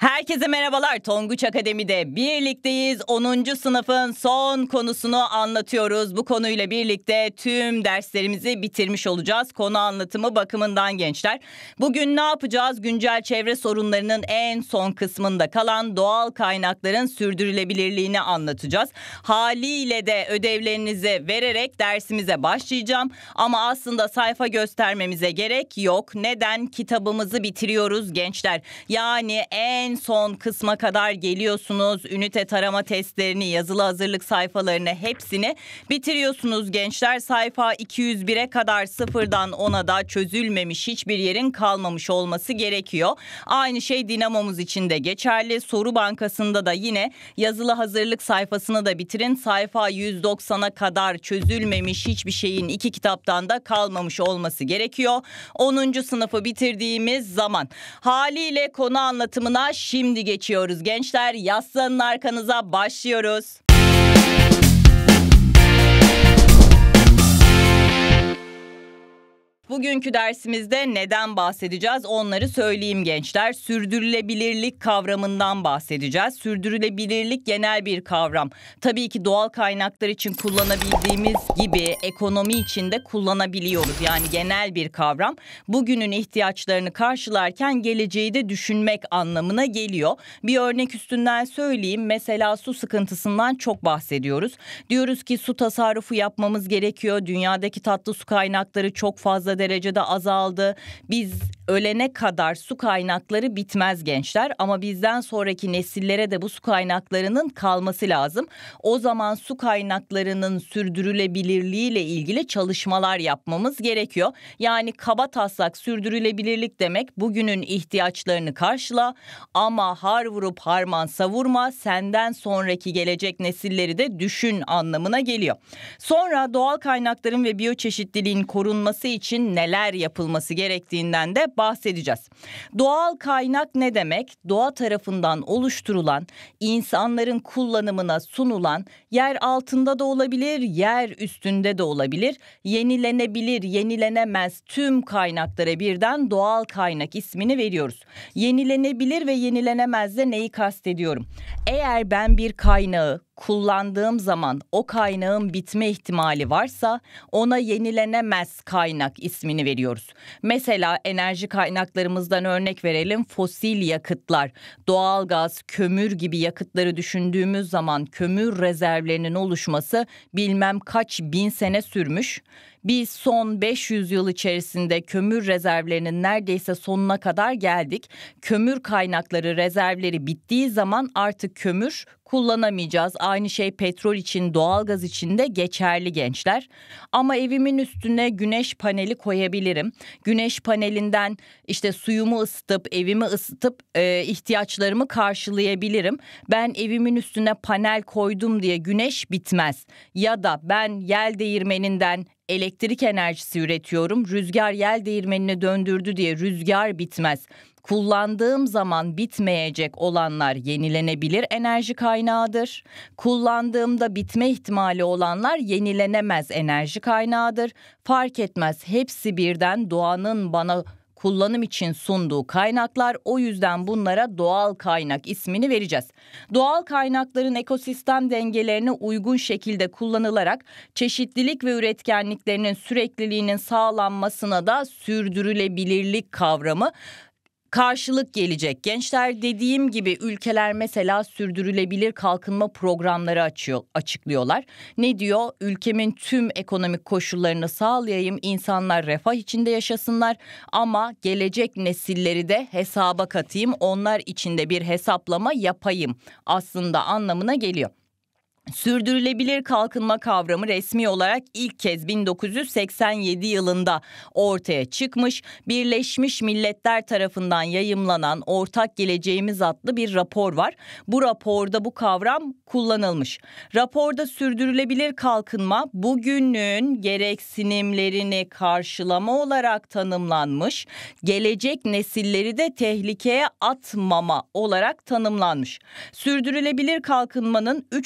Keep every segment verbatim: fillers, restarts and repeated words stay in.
Herkese merhabalar. Tonguç Akademi'de birlikteyiz. onuncu sınıfın son konusunu anlatıyoruz. Bu konuyla birlikte tüm derslerimizi bitirmiş olacağız. Konu anlatımı bakımından gençler. Bugün ne yapacağız? Güncel çevre sorunlarının en son kısmında kalan doğal kaynakların sürdürülebilirliğini anlatacağız. Haliyle de ödevlerinizi vererek dersimize başlayacağım. Ama aslında sayfa göstermemize gerek yok. Neden? Kitabımızı bitiriyoruz gençler. Yani en En son kısma kadar geliyorsunuz. Ünite tarama testlerini, yazılı hazırlık sayfalarını hepsini bitiriyorsunuz gençler. Sayfa iki yüz bire kadar sıfırdan ona da çözülmemiş hiçbir yerin kalmamış olması gerekiyor. Aynı şey Dinamomuz için de geçerli. Soru bankasında da yine yazılı hazırlık sayfasını da bitirin. Sayfa yüz doksana kadar çözülmemiş hiçbir şeyin iki kitaptan da kalmamış olması gerekiyor. onuncu sınıfı bitirdiğimiz zaman haliyle konu anlatımına şimdi geçiyoruz gençler. Yaslanın arkanıza, başlıyoruz. Bugünkü dersimizde neden bahsedeceğiz? Onları söyleyeyim gençler. Sürdürülebilirlik kavramından bahsedeceğiz. Sürdürülebilirlik genel bir kavram. Tabii ki doğal kaynaklar için kullanabildiğimiz gibi ekonomi için de kullanabiliyoruz. Yani genel bir kavram. Bugünün ihtiyaçlarını karşılarken geleceği de düşünmek anlamına geliyor. Bir örnek üstünden söyleyeyim. Mesela su sıkıntısından çok bahsediyoruz. Diyoruz ki su tasarrufu yapmamız gerekiyor. Dünyadaki tatlı su kaynakları çok fazla derecede azaldı. Biz ölene kadar su kaynakları bitmez gençler, ama bizden sonraki nesillere de bu su kaynaklarının kalması lazım. O zaman su kaynaklarının sürdürülebilirliğiyle ilgili çalışmalar yapmamız gerekiyor. Yani kabataslak sürdürülebilirlik demek bugünün ihtiyaçlarını karşıla ama har vurup harman savurma, senden sonraki gelecek nesilleri de düşün anlamına geliyor. Sonra doğal kaynakların ve biyoçeşitliliğin korunması için neler yapılması gerektiğinden de bahsedeceğiz. Doğal kaynak ne demek? Doğa tarafından oluşturulan, insanların kullanımına sunulan, yer altında da olabilir, yer üstünde de olabilir, yenilenebilir, yenilenemez tüm kaynaklara birden doğal kaynak ismini veriyoruz. Yenilenebilir ve yenilenemezde neyi kastediyorum? Eğer ben bir kaynağı kullandığım zaman o kaynağın bitme ihtimali varsa ona yenilenemez kaynak ismini veriyoruz. Mesela enerji kaynaklarımızdan örnek verelim. Fosil yakıtlar, doğalgaz, kömür gibi yakıtları düşündüğümüz zaman kömür rezervlerinin oluşması bilmem kaç bin sene sürmüş. Biz son beş yüz yıl içerisinde kömür rezervlerinin neredeyse sonuna kadar geldik. Kömür kaynakları rezervleri bittiği zaman artık kömür kullanamayacağız. Aynı şey petrol için, doğalgaz için de geçerli gençler. Ama evimin üstüne güneş paneli koyabilirim. Güneş panelinden işte suyumu ısıtıp, evimi ısıtıp e, ihtiyaçlarımı karşılayabilirim. Ben evimin üstüne panel koydum diye güneş bitmez. Ya da ben yel değirmeninden elektrik enerjisi üretiyorum. Rüzgar yel değirmenini döndürdü diye rüzgar bitmez. Kullandığım zaman bitmeyecek olanlar yenilenebilir enerji kaynağıdır. Kullandığımda bitme ihtimali olanlar yenilenemez enerji kaynağıdır. Fark etmez, hepsi birden doğanın bana kullanım için sunduğu kaynaklar, o yüzden bunlara doğal kaynak ismini vereceğiz. Doğal kaynakların ekosistem dengelerine uygun şekilde kullanılarak çeşitlilik ve üretkenliklerinin sürekliliğinin sağlanmasına da sürdürülebilirlik kavramı karşılık gelecek. Gençler, dediğim gibi ülkeler mesela sürdürülebilir kalkınma programları açıyor, açıklıyorlar. Ne diyor? Ülkemin tüm ekonomik koşullarını sağlayayım, insanlar refah içinde yaşasınlar ama gelecek nesilleri de hesaba katayım, onlar için de bir hesaplama yapayım aslında anlamına geliyor. Sürdürülebilir kalkınma kavramı resmi olarak ilk kez bin dokuz yüz seksen yedi yılında ortaya çıkmış. Birleşmiş Milletler tarafından yayımlanan Ortak Geleceğimiz adlı bir rapor var. Bu raporda bu kavram kullanılmış. Raporda sürdürülebilir kalkınma bugünün gereksinimlerini karşılama olarak tanımlanmış. Gelecek nesilleri de tehlikeye atmama olarak tanımlanmış. Sürdürülebilir kalkınmanın üç tane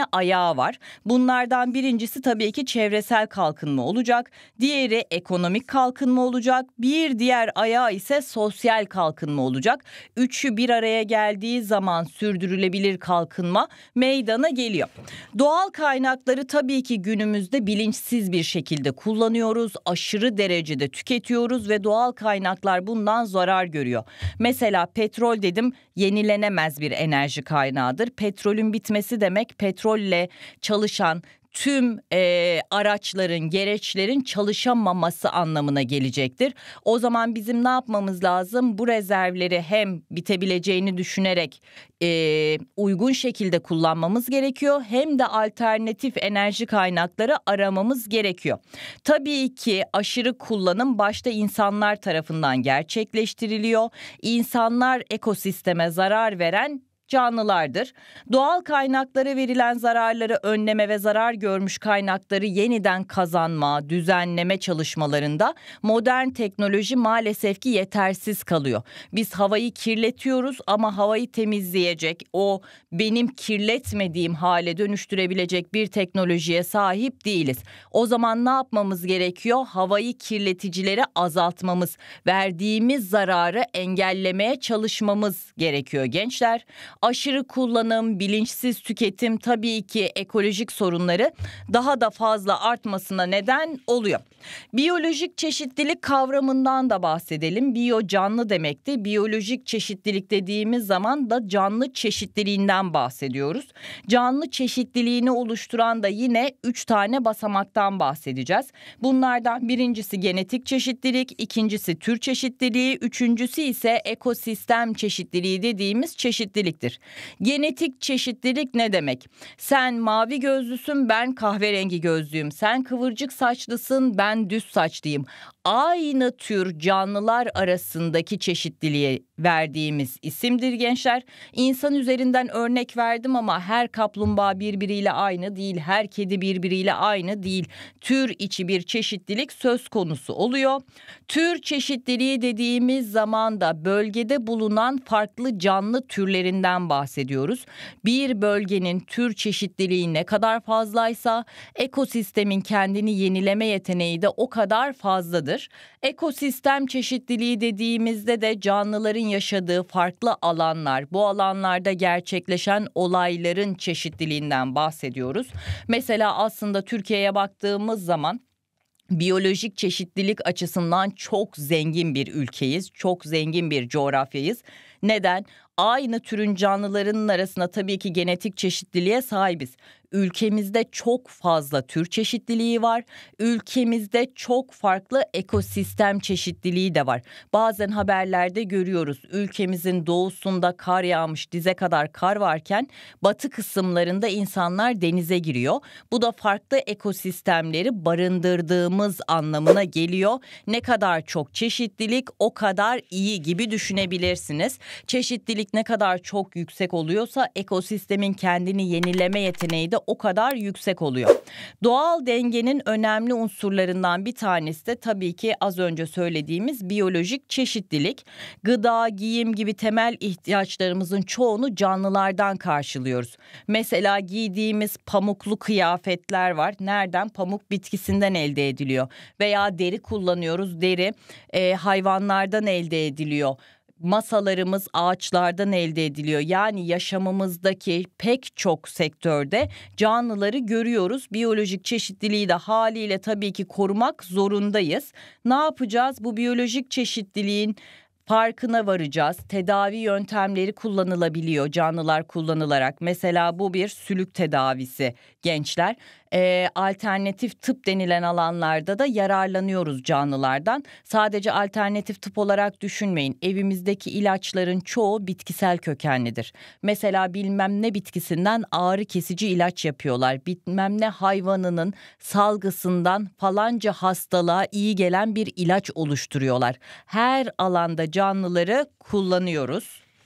ayağı var. Bunlardan birincisi tabii ki çevresel kalkınma olacak. Diğeri ekonomik kalkınma olacak. Bir diğer ayağı ise sosyal kalkınma olacak. Üçü bir araya geldiği zaman sürdürülebilir kalkınma meydana geliyor. Doğal kaynakları tabii ki günümüzde bilinçsiz bir şekilde kullanıyoruz. Aşırı derecede tüketiyoruz ve doğal kaynaklar bundan zarar görüyor. Mesela petrol dedim, yenilenemez bir enerji kaynağıdır. Petrolün bitmesi demek petrolle çalışan tüm e, araçların, gereçlerin çalışamaması anlamına gelecektir. O zaman bizim ne yapmamız lazım? Bu rezervleri hem bitebileceğini düşünerek e, uygun şekilde kullanmamız gerekiyor, hem de alternatif enerji kaynakları aramamız gerekiyor. Tabii ki aşırı kullanım başta insanlar tarafından gerçekleştiriliyor. İnsanlar ekosisteme zarar veren canlılardır. Doğal kaynaklara verilen zararları önleme ve zarar görmüş kaynakları yeniden kazanma, düzenleme çalışmalarında modern teknoloji maalesef ki yetersiz kalıyor. Biz havayı kirletiyoruz ama havayı temizleyecek, o benim kirletmediğim hale dönüştürebilecek bir teknolojiye sahip değiliz. O zaman ne yapmamız gerekiyor? Havayı kirleticileri azaltmamız, verdiğimiz zararı engellemeye çalışmamız gerekiyor gençler. Aşırı kullanım, bilinçsiz tüketim tabii ki ekolojik sorunları daha da fazla artmasına neden oluyor. Biyolojik çeşitlilik kavramından da bahsedelim. Biyo canlı demekti. Biyolojik çeşitlilik dediğimiz zaman da canlı çeşitliliğinden bahsediyoruz. Canlı çeşitliliğini oluşturan da yine üç tane basamaktan bahsedeceğiz. Bunlardan birincisi genetik çeşitlilik, ikincisi tür çeşitliliği, üçüncüsü ise ekosistem çeşitliliği dediğimiz çeşitliliktir. Genetik çeşitlilik ne demek? Sen mavi gözlüsün, ben kahverengi gözlüyüm. Sen kıvırcık saçlısın, ben düz saçlıyım. Aynı tür canlılar arasındaki çeşitliliğe verdiğimiz isimdir gençler. İnsan üzerinden örnek verdim ama her kaplumbağa birbiriyle aynı değil, her kedi birbiriyle aynı değil. Tür içi bir çeşitlilik söz konusu oluyor. Tür çeşitliliği dediğimiz zaman da bölgede bulunan farklı canlı türlerinden bahsediyoruz. Bir bölgenin tür çeşitliliği ne kadar fazlaysa ekosistemin kendini yenileme yeteneği de o kadar fazladır. Ekosistem çeşitliliği dediğimizde de canlıların yaşadığı farklı alanlar, bu alanlarda gerçekleşen olayların çeşitliliğinden bahsediyoruz. Mesela aslında Türkiye'ye baktığımız zaman biyolojik çeşitlilik açısından çok zengin bir ülkeyiz, çok zengin bir coğrafyayız. Neden? Aynı türün canlılarının arasında tabii ki genetik çeşitliliğe sahibiz. Ülkemizde çok fazla tür çeşitliliği var. Ülkemizde çok farklı ekosistem çeşitliliği de var. Bazen haberlerde görüyoruz. Ülkemizin doğusunda kar yağmış, dize kadar kar varken batı kısımlarında insanlar denize giriyor. Bu da farklı ekosistemleri barındırdığımız anlamına geliyor. Ne kadar çok çeşitlilik o kadar iyi gibi düşünebilirsiniz. Çeşitlilik ne kadar çok yüksek oluyorsa ekosistemin kendini yenileme yeteneği de o kadar yüksek oluyor. Doğal dengenin önemli unsurlarından bir tanesi de tabii ki az önce söylediğimiz biyolojik çeşitlilik. Gıda, giyim gibi temel ihtiyaçlarımızın çoğunu canlılardan karşılıyoruz. Mesela giydiğimiz pamuklu kıyafetler var. Nereden? Pamuk bitkisinden elde ediliyor. Veya deri kullanıyoruz. Deri e, hayvanlardan elde ediliyor. Masalarımız ağaçlardan elde ediliyor. Yani yaşamımızdaki pek çok sektörde canlıları görüyoruz. Biyolojik çeşitliliği de haliyle tabii ki korumak zorundayız. Ne yapacağız? Bu biyolojik çeşitliliğin farkına varacağız. Tedavi yöntemleri kullanılabiliyor canlılar kullanılarak. Mesela bu bir sülük tedavisi gençler. Ee, alternatif tıp denilen alanlarda da yararlanıyoruz canlılardan. Sadece alternatif tıp olarak düşünmeyin. Evimizdeki ilaçların çoğu bitkisel kökenlidir. Mesela bilmem ne bitkisinden ağrı kesici ilaç yapıyorlar. Bilmem ne hayvanının salgısından falanca hastalığa iyi gelen bir ilaç oluşturuyorlar. Her alanda canlıları kullanıyoruz.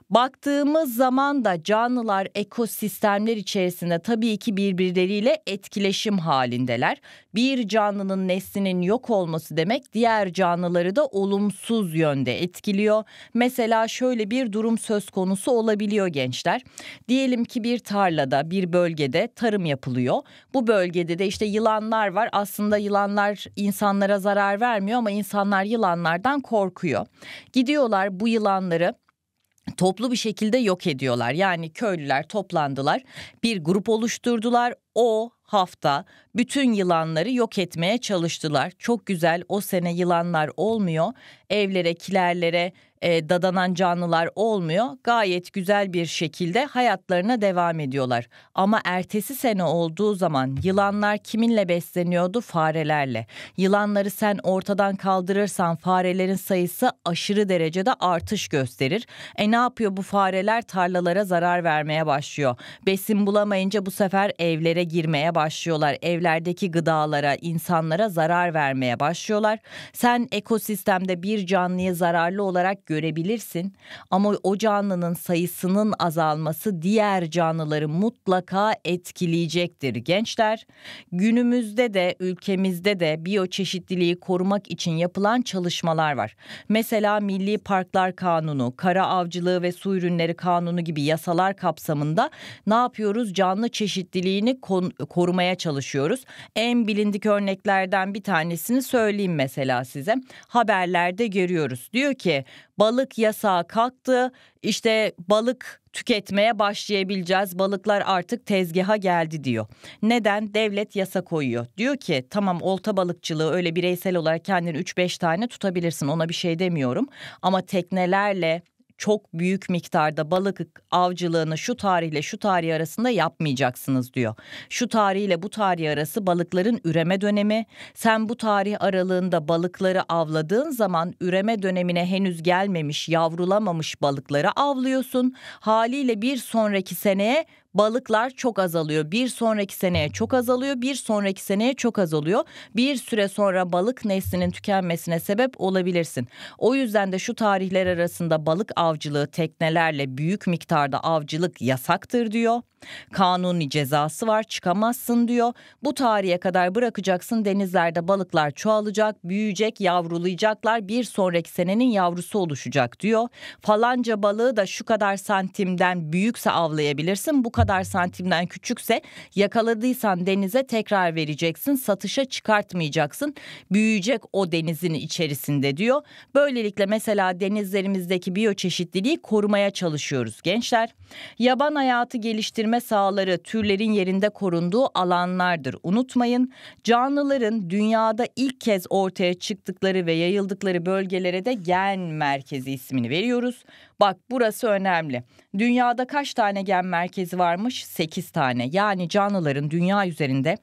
Baktığımız zaman da canlılar ekosistemler içerisinde tabii ki birbirleriyle etkileşim halindeler. Bir canlının neslinin yok olması demek diğer canlıları da olumsuz yönde etkiliyor. Mesela şöyle bir durum söz konusu olabiliyor gençler. Diyelim ki bir tarlada, bir bölgede tarım yapılıyor. Bu bölgede de işte yılanlar var. Aslında yılanlar insanlara zarar vermiyor ama insanlar yılanlardan korkuyor. Gidiyorlar bu yılanları toplu bir şekilde yok ediyorlar. Yani köylüler toplandılar, bir grup oluşturdular. O hafta bütün yılanları yok etmeye çalıştılar. Çok güzel, o sene yılanlar olmuyor. Evlere, kilerlere e, dadanan canlılar olmuyor. Gayet güzel bir şekilde hayatlarına devam ediyorlar. Ama ertesi sene olduğu zaman yılanlar kiminle besleniyordu? Farelerle. Yılanları sen ortadan kaldırırsan farelerin sayısı aşırı derecede artış gösterir. E ne yapıyor bu fareler? Tarlalara zarar vermeye başlıyor. Besin bulamayınca bu sefer evlere girmeye başlıyorlar. Evlerdeki gıdalara, insanlara zarar vermeye başlıyorlar. Sen ekosistemde bir canlıyı zararlı olarak görebilirsin ama o canlının sayısının azalması diğer canlıları mutlaka etkileyecektir gençler. Günümüzde de ülkemizde de biyoçeşitliliği korumak için yapılan çalışmalar var. Mesela Milli Parklar Kanunu, Kara Avcılığı ve Su Ürünleri Kanunu gibi yasalar kapsamında ne yapıyoruz? Canlı çeşitliliğini korumaya çalışıyoruz. En bilindik örneklerden bir tanesini söyleyeyim mesela size. Haberlerde görüyoruz. Diyor ki balık yasağı kalktı. İşte balık tüketmeye başlayabileceğiz. Balıklar artık tezgaha geldi diyor. Neden? Devlet yasa koyuyor. Diyor ki tamam, olta balıkçılığı öyle bireysel olarak kendini üç beş tane tutabilirsin. Ona bir şey demiyorum. Ama teknelerle çok büyük miktarda balık avcılığını şu tarihle şu tarih arasında yapmayacaksınız diyor. Şu tarihle bu tarih arası balıkların üreme dönemi. Sen bu tarih aralığında balıkları avladığın zaman üreme dönemine henüz gelmemiş, yavrulamamış balıkları avlıyorsun. Haliyle bir sonraki seneye balıklar çok azalıyor. Bir sonraki seneye çok azalıyor. Bir sonraki seneye çok azalıyor. Bir süre sonra balık neslinin tükenmesine sebep olabilirsin. O yüzden de şu tarihler arasında balık avcılığı teknelerle büyük miktarda avcılık yasaktır diyor. Kanuni cezası var, çıkamazsın diyor. Bu tarihe kadar bırakacaksın, denizlerde balıklar çoğalacak, büyüyecek, yavrulayacaklar, bir sonraki senenin yavrusu oluşacak diyor. Falanca balığı da şu kadar santimden büyükse avlayabilirsin, bu kadar santimden küçükse yakaladıysan denize tekrar vereceksin, satışa çıkartmayacaksın, büyüyecek o denizin içerisinde diyor. Böylelikle mesela denizlerimizdeki biyoçeşitliliği korumaya çalışıyoruz gençler. Yaban hayatı geliştirme sahaları türlerin yerinde korunduğu alanlardır. Unutmayın, canlıların dünyada ilk kez ortaya çıktıkları ve yayıldıkları bölgelere de gen merkezi ismini veriyoruz. Bak, burası önemli. Dünyada kaç tane gen merkezi varmış? sekiz tane. Yani canlıların dünya üzerinde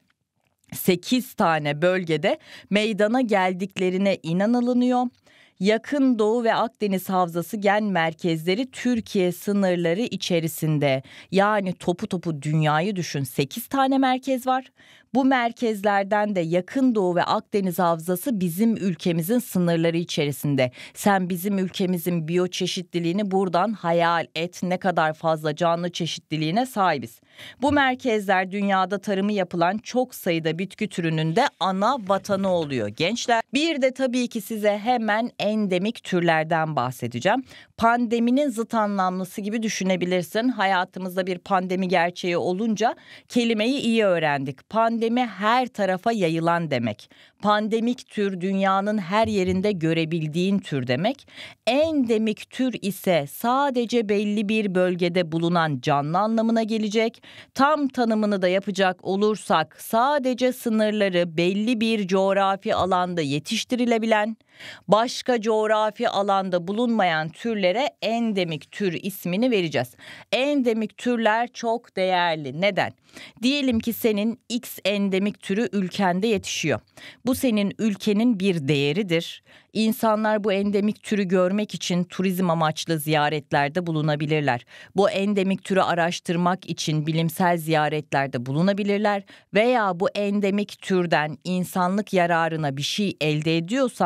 sekiz tane bölgede meydana geldiklerine inanılıyor. Yakın Doğu ve Akdeniz Havzası gen merkezleri Türkiye sınırları içerisinde. Yani topu topu dünyayı düşün, sekiz tane merkez var. Bu merkezlerden de Yakın Doğu ve Akdeniz Havzası bizim ülkemizin sınırları içerisinde. Sen bizim ülkemizin biyoçeşitliliğini buradan hayal et, ne kadar fazla canlı çeşitliliğine sahibiz. Bu merkezler dünyada tarımı yapılan çok sayıda bitki türünün de ana vatanı oluyor gençler. Bir de tabii ki size hemen endemik türlerden bahsedeceğim. Pandeminin zıt anlamlısı gibi düşünebilirsin. Hayatımızda bir pandemi gerçeği olunca kelimeyi iyi öğrendik. Pandemi her tarafa yayılan demek. Pandemik tür dünyanın her yerinde görebildiğin tür demek. Endemik tür ise sadece belli bir bölgede bulunan canlı anlamına gelecek. Tam tanımını da yapacak olursak sadece sınırları belli bir coğrafi alanda yetiştirilebilen, başka coğrafi alanda bulunmayan türlere endemik tür ismini vereceğiz. Endemik türler çok değerli. Neden? Diyelim ki senin X endemik türü ülkende yetişiyor. Bu senin ülkenin bir değeridir. İnsanlar bu endemik türü görmek için turizm amaçlı ziyaretlerde bulunabilirler. Bu endemik türü araştırmak için bilimsel ziyaretlerde bulunabilirler veya bu endemik türden insanlık yararına bir şey elde ediyorsan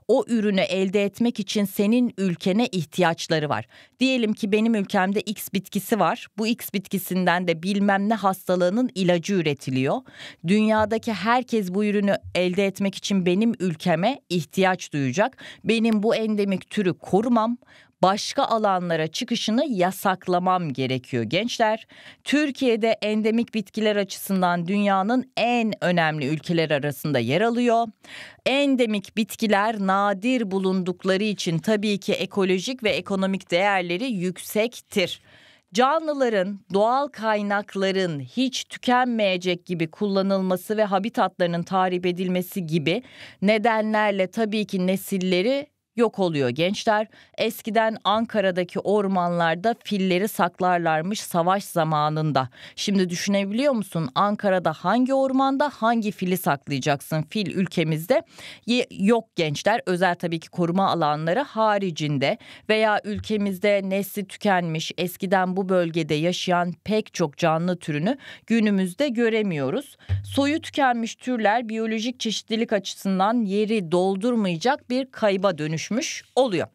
o ürünü elde etmek için senin ülkene ihtiyaçları var. Diyelim ki benim ülkemde X bitkisi var. Bu X bitkisinden de bilmem ne hastalığının ilacı üretiliyor. Dünyadaki herkes bu ürünü elde etmek için benim ülkeme ihtiyaç duyacak. Benim bu endemik türü korumam, başka alanlara çıkışını yasaklamam gerekiyor gençler. Türkiye'de endemik bitkiler açısından dünyanın en önemli ülkeler arasında yer alıyor. Endemik bitkiler nadir bulundukları için tabii ki ekolojik ve ekonomik değerleri yüksektir. Canlıların, doğal kaynakların hiç tükenmeyecek gibi kullanılması ve habitatlarının tahrip edilmesi gibi nedenlerle tabii ki nesilleri yok oluyor gençler. Eskiden Ankara'daki ormanlarda filleri saklarlarmış savaş zamanında. Şimdi düşünebiliyor musun? Ankara'da hangi ormanda hangi fili saklayacaksın? Fil ülkemizde yok gençler. Özel tabii ki koruma alanları haricinde veya ülkemizde nesli tükenmiş, eskiden bu bölgede yaşayan pek çok canlı türünü günümüzde göremiyoruz. Soyu tükenmiş türler biyolojik çeşitlilik açısından yeri doldurmayacak bir kayba dönüşmüş oluyor.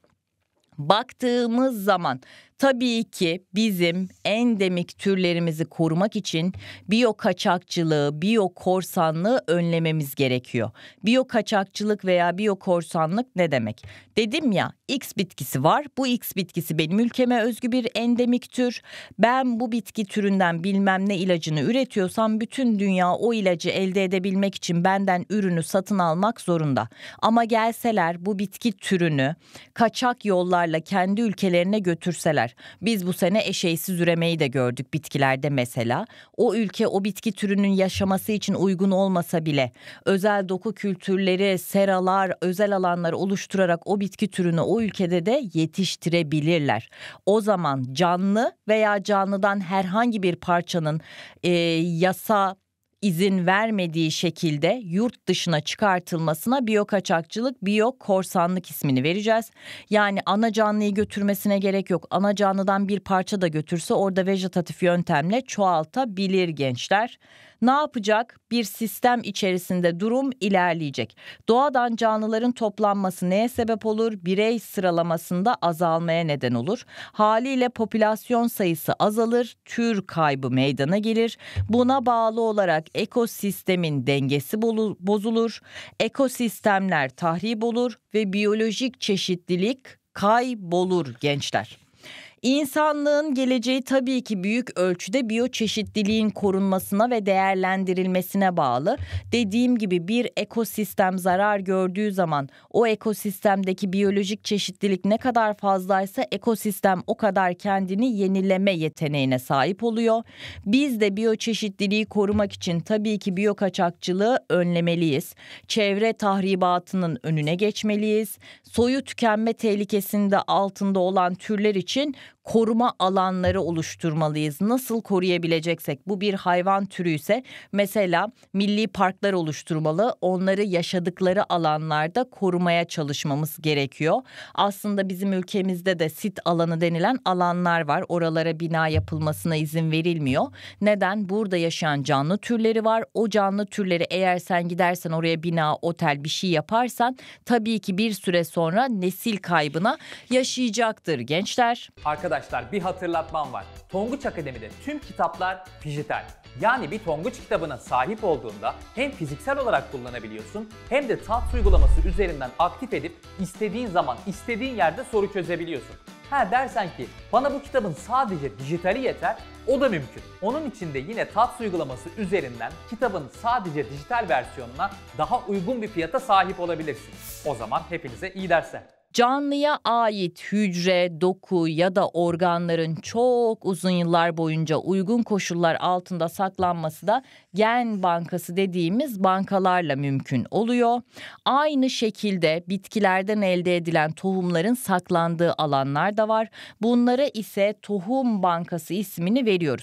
Baktığımız zaman tabii ki bizim endemik türlerimizi korumak için biyo kaçakçılığı, biyo korsanlığı önlememiz gerekiyor. Biyo kaçakçılık veya biyo korsanlık ne demek? Dedim ya, X bitkisi var. Bu X bitkisi benim ülkeme özgü bir endemik tür. Ben bu bitki türünden bilmem ne ilacını üretiyorsam bütün dünya o ilacı elde edebilmek için benden ürünü satın almak zorunda. Ama gelseler bu bitki türünü kaçak yollarla kendi ülkelerine götürseler, biz bu sene eşeğsiz üremeyi de gördük bitkilerde mesela. O ülke o bitki türünün yaşaması için uygun olmasa bile özel doku kültürleri, seralar, özel alanlar oluşturarak o bitki türünü o ülkede de yetiştirebilirler. O zaman canlı veya canlıdan herhangi bir parçanın e, yasa izin vermediği şekilde yurt dışına çıkartılmasına biyo kaçakçılık, biyo korsanlık ismini vereceğiz. Yani ana canlıyı götürmesine gerek yok. Ana canlıdan bir parça da götürse orada vejetatif yöntemle çoğaltabilir gençler. Ne yapacak? Bir sistem içerisinde durum ilerleyecek. Doğadan canlıların toplanması neye sebep olur? Birey sıralamasında azalmaya neden olur. Haliyle popülasyon sayısı azalır, tür kaybı meydana gelir. Buna bağlı olarak ekosistemin dengesi bozulur, ekosistemler tahrip olur ve biyolojik çeşitlilik kaybolur gençler. İnsanlığın geleceği tabii ki büyük ölçüde biyoçeşitliliğin korunmasına ve değerlendirilmesine bağlı. Dediğim gibi bir ekosistem zarar gördüğü zaman o ekosistemdeki biyolojik çeşitlilik ne kadar fazlaysa ekosistem o kadar kendini yenileme yeteneğine sahip oluyor. Biz de biyoçeşitliliği korumak için tabii ki biyo kaçakçılığı önlemeliyiz. Çevre tahribatının önüne geçmeliyiz. Soyu tükenme tehlikesinde altında olan türler için koruma alanları oluşturmalıyız. Nasıl koruyabileceksek, bu bir hayvan türü ise mesela milli parklar oluşturmalı. Onları yaşadıkları alanlarda korumaya çalışmamız gerekiyor. Aslında bizim ülkemizde de sit alanı denilen alanlar var. Oralara bina yapılmasına izin verilmiyor. Neden? Burada yaşayan canlı türleri var. O canlı türleri eğer sen gidersen oraya bina, otel bir şey yaparsan tabii ki bir süre sonra nesil kaybına yaşayacaktır gençler. Arkadaşlar bir hatırlatmam var. Tonguç Akademi'de tüm kitaplar dijital. Yani bir Tonguç kitabına sahip olduğunda hem fiziksel olarak kullanabiliyorsun hem de Tats uygulaması üzerinden aktif edip istediğin zaman istediğin yerde soru çözebiliyorsun. Ha dersen ki bana bu kitabın sadece dijitali yeter, o da mümkün. Onun için de yine Tats uygulaması üzerinden kitabın sadece dijital versiyonuna daha uygun bir fiyata sahip olabilirsin. O zaman hepinize iyi dersler. Canlıya ait hücre, doku ya da organların çok uzun yıllar boyunca uygun koşullar altında saklanması da gen bankası dediğimiz bankalarla mümkün oluyor. Aynı şekilde bitkilerden elde edilen tohumların saklandığı alanlar da var. Bunlara ise tohum bankası ismini veriyoruz.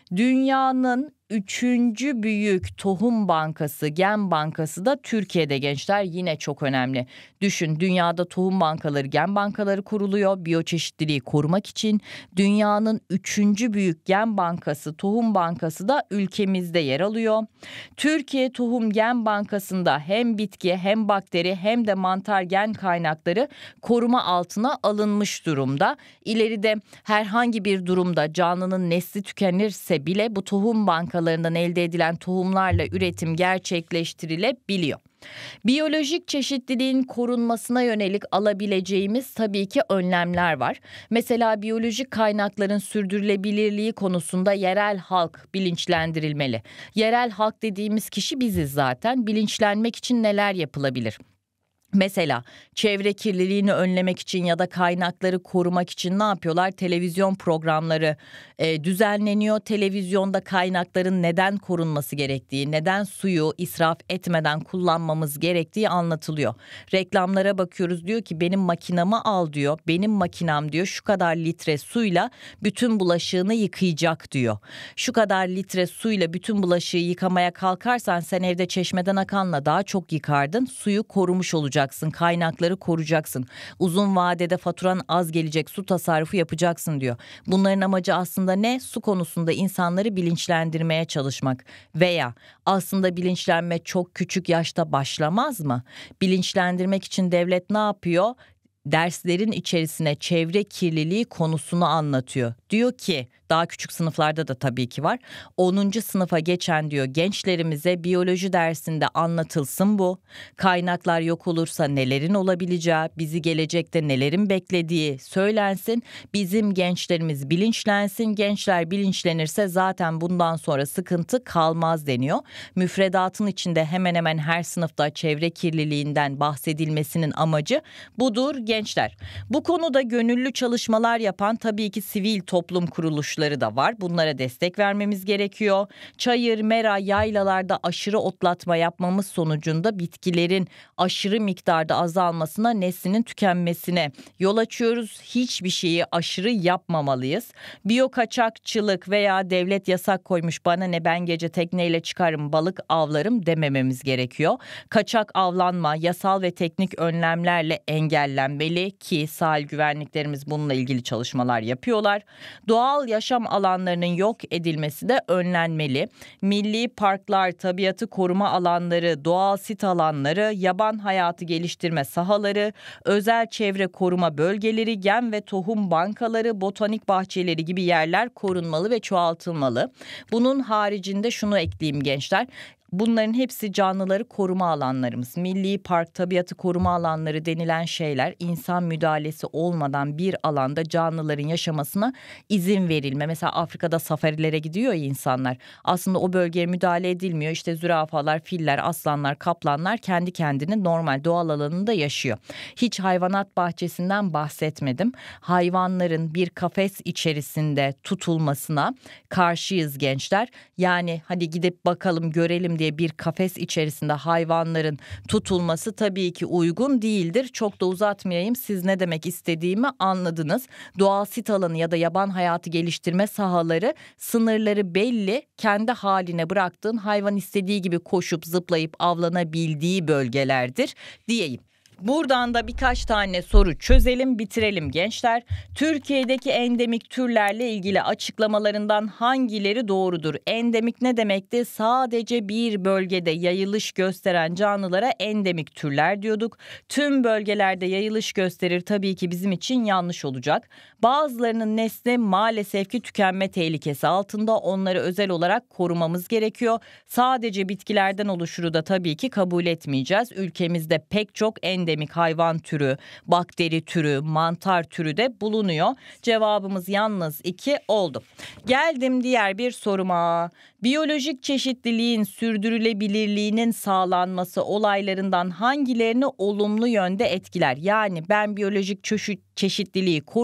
Dünyanın üçüncü büyük tohum bankası, gen bankası da Türkiye'de gençler, yine çok önemli. Düşün, dünyada tohum bankaları, gen bankaları kuruluyor biyoçeşitliliği korumak için. Dünyanın üçüncü büyük gen bankası, tohum bankası da ülkemizde yer alıyor. Türkiye Tohum Gen Bankası'nda hem bitki hem bakteri hem de mantar gen kaynakları koruma altına alınmış durumda. İleride herhangi bir durumda canlının nesli tükenirse bile bu tohum bankalarından elde edilen tohumlarla üretim gerçekleştirilebiliyor. Biyolojik çeşitliliğin korunmasına yönelik alabileceğimiz tabii ki önlemler var. Mesela biyolojik kaynakların sürdürülebilirliği konusunda yerel halk bilinçlendirilmeli. Yerel halk dediğimiz kişi biziz zaten. Bilinçlenmek için neler yapılabilir? Mesela çevre kirliliğini önlemek için ya da kaynakları korumak için ne yapıyorlar? Televizyon programları e, düzenleniyor. Televizyonda kaynakların neden korunması gerektiği, neden suyu israf etmeden kullanmamız gerektiği anlatılıyor. Reklamlara bakıyoruz, diyor ki benim makinamı al diyor. Benim makinam diyor şu kadar litre suyla bütün bulaşığını yıkayacak diyor. Şu kadar litre suyla bütün bulaşığı yıkamaya kalkarsan sen evde çeşmeden akanla daha çok yıkardın. Suyu korumuş olacaksın. Kaynakları koruyacaksın. Uzun vadede faturan az gelecek, su tasarrufu yapacaksın diyor. Bunların amacı aslında ne? Su konusunda insanları bilinçlendirmeye çalışmak. Veya aslında bilinçlenme çok küçük yaşta başlamaz mı? Bilinçlendirmek için devlet ne yapıyor? Derslerin içerisine çevre kirliliği konusunu anlatıyor. Diyor ki daha küçük sınıflarda da tabii ki var. onuncu sınıfa geçen diyor gençlerimize biyoloji dersinde anlatılsın bu. Kaynaklar yok olursa nelerin olabileceği, bizi gelecekte nelerin beklediği söylensin. Bizim gençlerimiz bilinçlensin. Gençler bilinçlenirse zaten bundan sonra sıkıntı kalmaz deniyor. Müfredatın içinde hemen hemen her sınıfta çevre kirliliğinden bahsedilmesinin amacı budur gençler. Bu konuda gönüllü çalışmalar yapan tabii ki sivil toplum kuruluşları da var. Bunlara destek vermemiz gerekiyor. Çayır, mera, yaylalarda aşırı otlatma yapmamız sonucunda bitkilerin aşırı miktarda azalmasına, neslinin tükenmesine yol açıyoruz. Hiçbir şeyi aşırı yapmamalıyız. Biyo kaçakçılık veya devlet yasak koymuş bana ne ben gece tekneyle çıkarım balık avlarım demememiz gerekiyor. Kaçak avlanma yasal ve teknik önlemlerle engellenmeli ki sahil güvenliklerimiz bununla ilgili çalışmalar yapıyorlar. Doğal yaşam alanlarının yok edilmesi de önlenmeli. Milli parklar, tabiatı koruma alanları, doğal sit alanları, yaban hayatı geliştirme sahaları, özel çevre koruma bölgeleri, gen ve tohum bankaları, botanik bahçeleri gibi yerler korunmalı ve çoğaltılmalı. Bunun haricinde şunu ekleyeyim gençler. Bunların hepsi canlıları koruma alanlarımız. Milli park, tabiatı koruma alanları denilen şeyler insan müdahalesi olmadan bir alanda canlıların yaşamasına izin verilme. Mesela Afrika'da safarilere gidiyor ya insanlar. Aslında o bölgeye müdahale edilmiyor. İşte zürafalar, filler, aslanlar, kaplanlar kendi kendine normal doğal alanında yaşıyor. Hiç hayvanat bahçesinden bahsetmedim. Hayvanların bir kafes içerisinde tutulmasına karşıyız gençler. Yani hadi gidip bakalım görelim diye bir kafes içerisinde hayvanların tutulması tabii ki uygun değildir. Çok da uzatmayayım, siz ne demek istediğimi anladınız. Doğal sit alanı ya da yaban hayatı geliştirme sahaları sınırları belli, kendi haline bıraktığın hayvan istediği gibi koşup zıplayıp avlanabildiği bölgelerdir diyeyim. Buradan da birkaç tane soru çözelim, bitirelim gençler. Türkiye'deki endemik türlerle ilgili açıklamalarından hangileri doğrudur? Endemik ne demekti? Sadece bir bölgede yayılış gösteren canlılara endemik türler diyorduk. Tüm bölgelerde yayılış gösterir tabii ki bizim için yanlış olacak. Bazılarının nesli maalesef ki tükenme tehlikesi altında, onları özel olarak korumamız gerekiyor. Sadece bitkilerden oluşuru da tabii ki kabul etmeyeceğiz. Ülkemizde pek çok endemik endemik hayvan türü, bakteri türü, mantar türü de bulunuyor. Cevabımız yalnız iki oldu. Geldim diğer bir soruma. Biyolojik çeşitliliğin sürdürülebilirliğinin sağlanması olaylarından hangilerini olumlu yönde etkiler? Yani ben biyolojik çeşit çeşitliliği korursam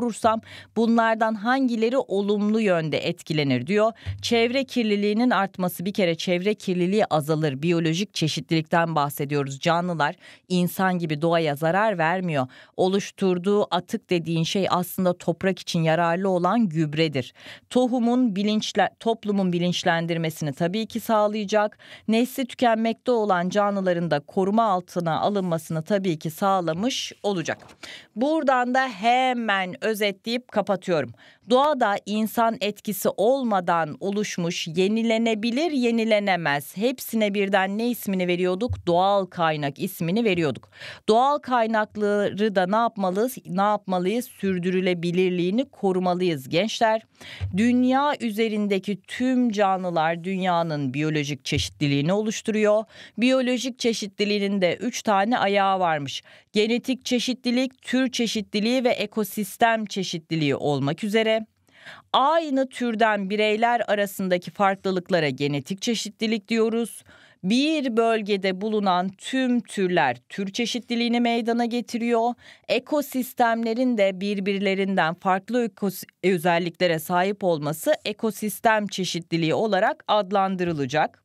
Bunlardan hangileri olumlu yönde etkilenir diyor. Çevre kirliliğinin artması, bir kere çevre kirliliği azalır. Biyolojik çeşitlilikten bahsediyoruz. Canlılar insan gibi doğaya zarar vermiyor. Oluşturduğu atık dediğin şey aslında toprak için yararlı olan gübredir. Tohumun bilinçle, toplumun bilinçlendirmesini tabii ki sağlayacak. Nesli tükenmekte olan canlıların da koruma altına alınmasını tabii ki sağlamış olacak. Buradan da hemen özetleyip kapatıyorum. Doğada insan etkisi olmadan oluşmuş yenilenebilir, yenilenemez. Hepsine birden ne ismini veriyorduk? Doğal kaynak ismini veriyorduk. Doğal kaynakları da ne yapmalıyız? Ne yapmalıyız? Sürdürülebilirliğini korumalıyız gençler. Dünya üzerindeki tüm canlılar dünyanın biyolojik çeşitliliğini oluşturuyor. Biyolojik çeşitliliğinin de üç tane ayağı varmış. Genetik çeşitlilik, tür çeşitliliği ve ekosistem çeşitliliği olmak üzere. Aynı türden bireyler arasındaki farklılıklara genetik çeşitlilik diyoruz. Bir bölgede bulunan tüm türler tür çeşitliliğini meydana getiriyor. Ekosistemlerin de birbirlerinden farklı özelliklere sahip olması ekosistem çeşitliliği olarak adlandırılacak.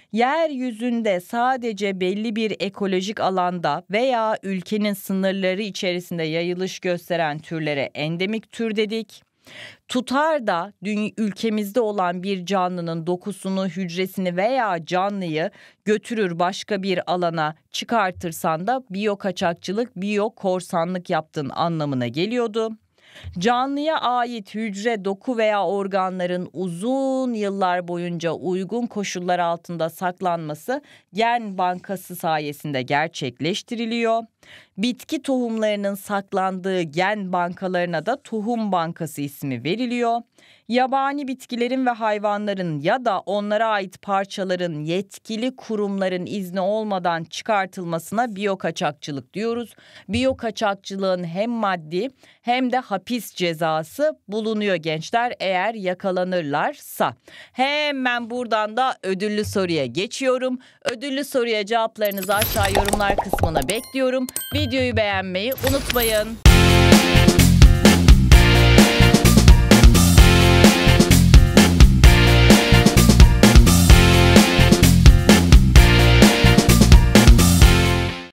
Yeryüzünde sadece belli bir ekolojik alanda veya ülkenin sınırları içerisinde yayılış gösteren türlere endemik tür dedik. Tutar da ülkemizde olan bir canlının dokusunu, hücresini veya canlıyı götürür başka bir alana çıkartırsan da biyokaçakçılık, biyokorsanlık yaptığın anlamına geliyordu. Canlıya ait hücre, doku veya organların uzun yıllar boyunca uygun koşullar altında saklanması gen bankası sayesinde gerçekleştiriliyor. Bitki tohumlarının saklandığı gen bankalarına da tohum bankası ismi veriliyor. Yabani bitkilerin ve hayvanların ya da onlara ait parçaların yetkili kurumların izni olmadan çıkartılmasına biyokaçakçılık diyoruz. Biyokaçakçılığın hem maddi hem de hapis cezası bulunuyor gençler eğer yakalanırlarsa. Hemen buradan da ödüllü soruya geçiyorum. Ödüllü soruya cevaplarınızı aşağı yorumlar kısmına bekliyorum. Videoyu beğenmeyi unutmayın.